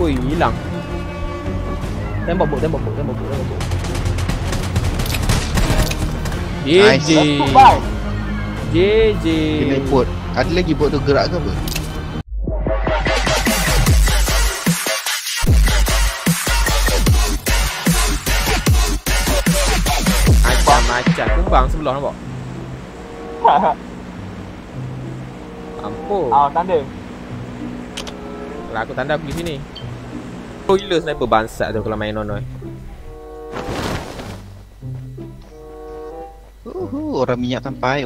Ui, hilang. Tembak bot. Nice. JJ. Kena bot. Ada lagi bot tu gerak ke apa? Macam kumbang sebelah nampak. Ampun. Tanda. Kalau aku tanda aku di sini. Oh gila sniper bangsat tu kalau main on. Orang minyak sampai.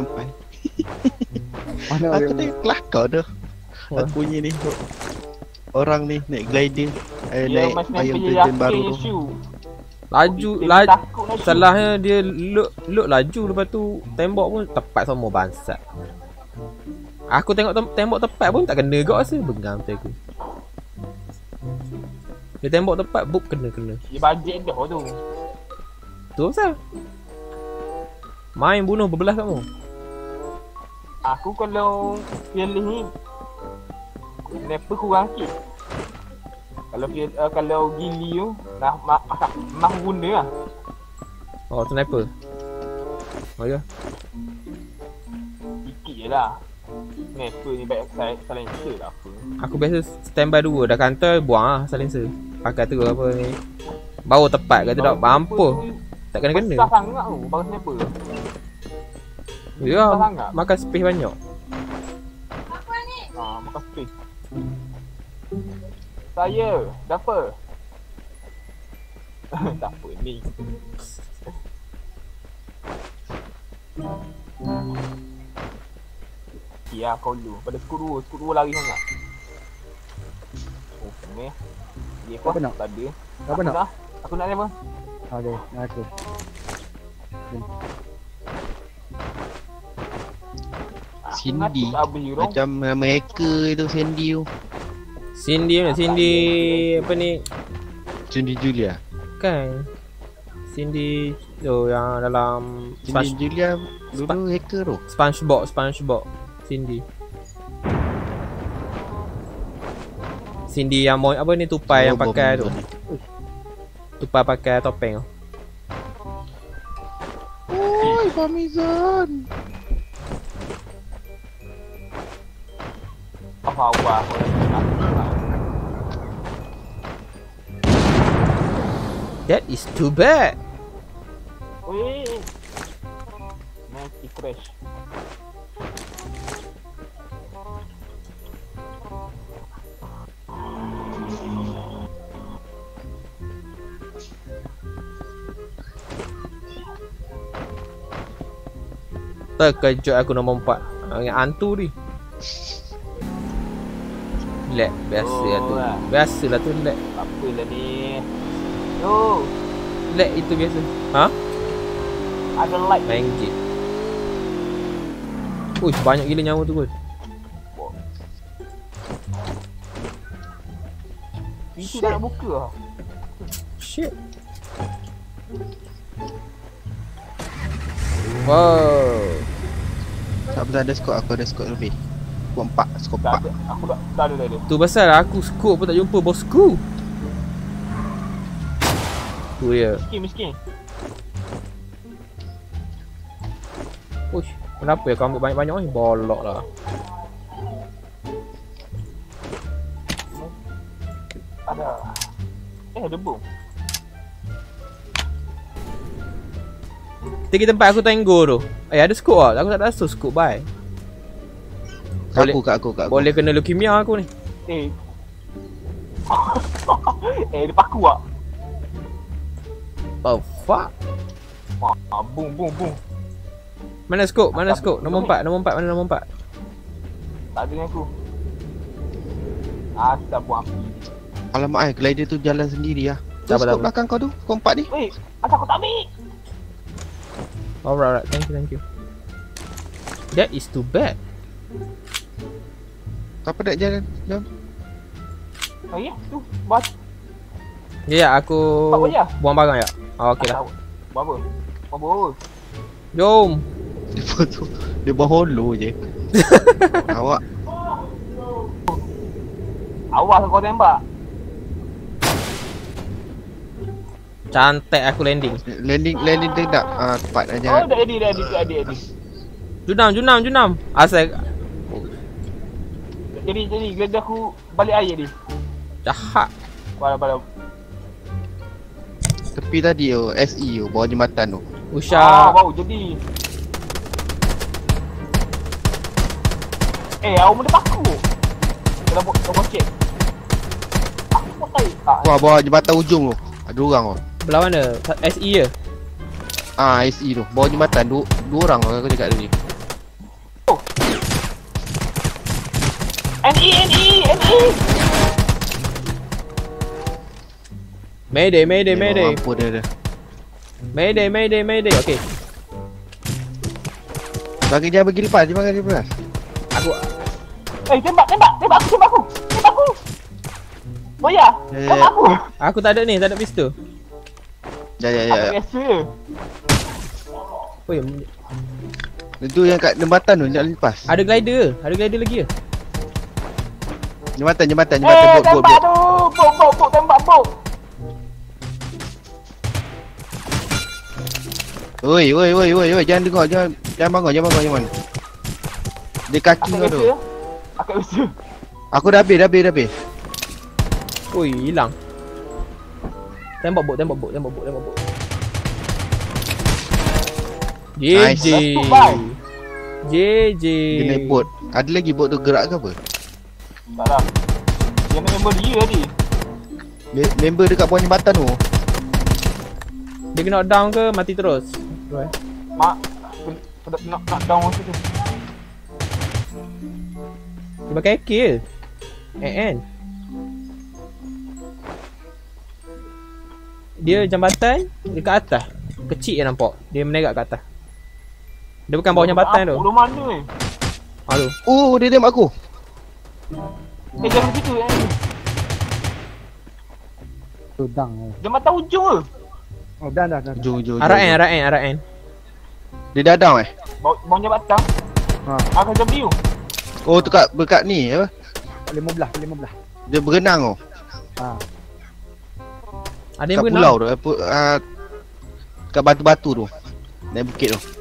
Mana aku tengok kelakar tu. Aku punya ni. Orang ni naik glider. Naik ayam terjun baru tu. Laju salahnya dia look laju, lepas tu tembak pun tepat semua bangsat. Aku tengok tembak tepat pun tak kena gak rasa bengang tu aku. Dia tembak tepat buk kena. Dia bajet dah tu. Tu pasal main bunuh berbelah kamu. Aku kalau pilih ni sniper kurang sikit. Kalau gili tu nak guna lah. Oh sniper. Oh ya. Sikit je lah. Sniper ni baik silencer lah apa. Aku biasa standby 2 dah kantor buang lah silencer. Pakai tu apa ni. Baru tepat kata tak mampu. Tak kena-kena. Besar sangat tu barang sniper. Ya, makan space banyak. Apa ni? Makan space. Saya, dapur. Dapur ni. Ya, kau dulu. Pada skru 2 lari sangat. Oh, ni. Dia apa nak? Tak ada. Apa nak? Aku nak apa? Okey, nak aku. Cindy. Macam nama hacker tu Cindy tu. Cindy apa ni? Cindy Julia. Kan. Cindy tu yang dalam Cindy Julia dulu hacker tu. SpongeBob. Cindy yang mau apa ni tupai yang pakai tu. Tupai pakai topeng tu. Oi, Famizan. Apa? That is too bad. Weh. Nanti crash. Terkejut aku nombor 4 dengan hantu ni. Lag biasalah tu lag. Apalah ni. Yo. Lag itu biasa. Ha? Ada light main game. Uish, banyak gila nyawa tu kot. Pintu dah nak buka lah. Shit. Wow. Tak ada skop, aku ada skop lebih. Skop 4. Aku tak ada. Tu pasal aku skop pun tak jumpa bosku. Tu dia. Miskin. Uish, kenapa ya kau ambil banyak-banyak ni? Bolok lah. Ada bom. Kita pergi tempat aku tenggo tu. Ada skop lah. Aku tak ada skop bye. Kat aku. Boleh kena leukemia aku ni. Dia paku tak? Oh fuck. Boom. Mana skop? Nombor 4. Mana nombor 4? Tak ada dengan aku. Asal buang api. Alamak glider tu jalan sendiri lah. Skop belakang kau tu, skop 4 ni. Weh, asal aku tak ambil? Alright, thank you. That is too bad. Apa nak jalan? Jom. Oh ya, tu. Bas. Ya, aku buang barang ya. Okey lah. Buang apa? Jom. Dia buang holo je. Awak Awas kau tembak. Cantik aku landing. Landing tu tak tepat aja. Oh, dah edit. Junam. Asal Jadi geledah aku balik air ni. jahat. Bala. Tepi tadi tu, SE tu, bawah jembatan tu. Usha. Wow, jadi. Awak mula paku. Kalau buat check. Aku tak tahu. Bawah jembatan ujung tu. Ada orang tu. Belah mana? SE je. SE tu, bawah jembatan dua orang aku cakap tadi. NE. Mayday. Apa dia? Mayday. Okey. Jangan bagi lepas. Aku Tembak aku. Boya, tembak aku. aku tak ada ni, tak ada pistol. Ya. Biasa je. Oi, Itu yang kat jembatan tu, nak lepas. ada glider lagi ke? Jembatan bot. Tembak tu. Bok, tembak bok. Oi, jangan dengar, jangan bangun. Dia kaki kau tu. Akak biasa. Aku dah habis. Oi, hilang. Tembak bot. Nice. JJ. Kena bot. Ada lagi bot tu gerak ke apa? Tak lah. Dia member dia tadi. Member dekat bawah jembatan tu. Dia kena down ke mati terus? Mak, nak down masa tu. Dia pakai kill. Dia jambatan dekat atas. Kecil je nampak. Dia menerak kat atas. Dia bukan bawah jambatan tu. Lu mana ni? Aduh. Dia tembak aku. Jangan begitu Tudang. Jambatan ujung ke? Oh, dah. Jom. RN. Dia dah down Bawah jambatan. Akan jam view. Oh, tu dekat ni apa? 15. Dia berenang tu. Ada yang Kat pulau tu apa kat batu-batu tu. Naik bukit tu.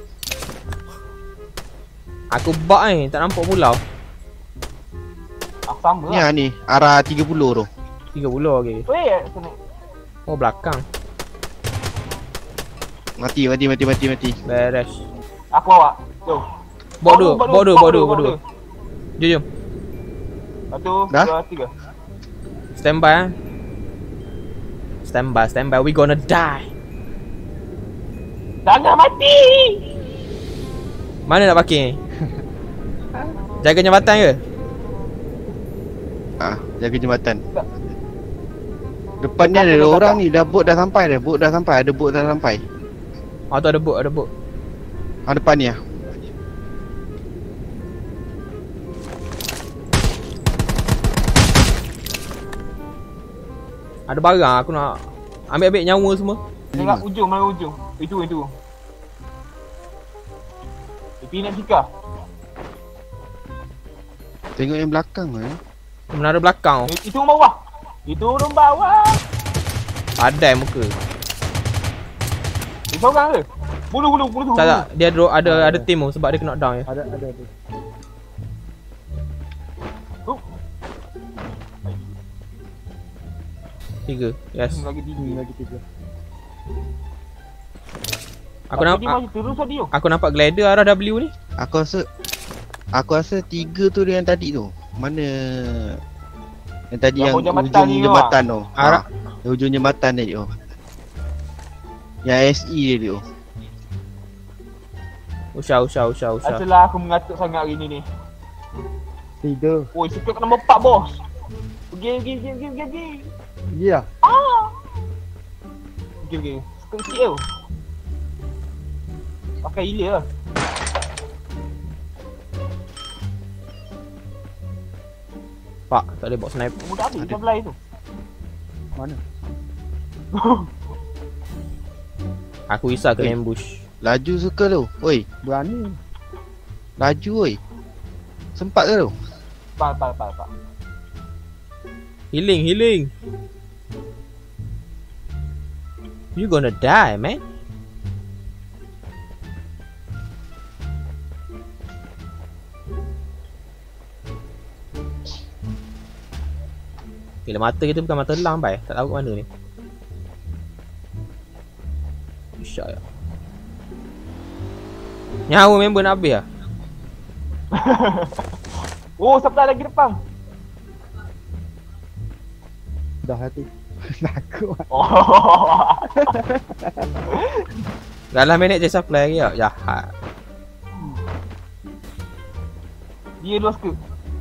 Aku bug tak nampak pulau. Sama lah. Ni arah 30 tu. 30 okey. Weh, sini. Oh, belakang. Mati. Beres. Aku bawa. Jom. Bawa dua. Jom. 1, Dah? 2, 3. Standby. We gonna die. Jangan mati. Mana nak parking? Jaga jambatan ke? Jaga jembatan. Depan ni ada orang ni, bot dah sampai. Ada bot dah sampai. Tu ada bot. Depan ni lah. Ada barang aku nak ambil nyawa semua. Tengok ujung, mana ujung? Itu. Tapi nak jika. Tengok yang belakang Menara belakang. Itu orang bawah. Padai muka. Dia seorang ke? Bulu. Tak. Dia ada tim tu sebab dia kena down je. Ada. Tiga. Yes. Lagi 3. Aku nampak glider arah W ni. Aku rasa 3 tu dia yang tadi tu. Mana yang tadi yang ujung jembatan tu. Ujung jembatan tadi tu. Yang SE dia tu. Usha. Asalah aku mengatuk sangat hari ni. 3. Oi, secret nombor 4 bos. Pergi. Ya. Pergi. Kecil tu. Pakai hilir lah. Pak, tak boleh bawa sniper. Mudah habis sebelah tu. Mana? Aku risau kena ambush. Laju suka tu. Oi, Berani. laju oi. Sempat ke tu? Pak. Healing. You gonna die, man. Bila mata kita bukan mata elang, bai. Tak tahu kat mana ni. Syok ya. Nyawa member nak habis lah. Oh, supply lagi depan. Dah hati. Takut. Oh. Dalam minit je supply lagi tak? Jahat. Dia luas ke?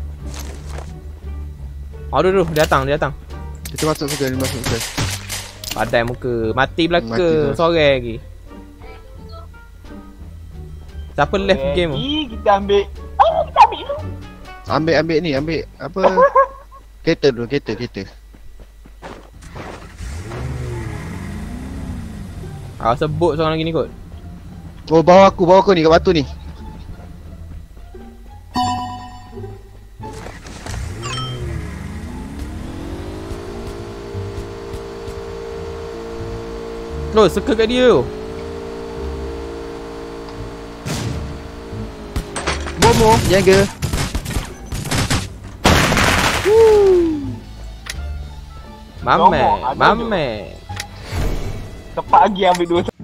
Aduh, dia datang. Kita masuk suka, dia masuk suka. Padai muka. Mati belaka. Mati Sore lagi. Siapa left game tu? Kita ambil. Kita ambil dulu. Ambil ni, ambil apa? Kereta dulu, kereta. Sebut seorang lagi ni kot. Oh, bawa aku ni kat batu ni. Terus, suka kat dia tu. Momo, jaga. Mame. Tepat lagi ambil dua.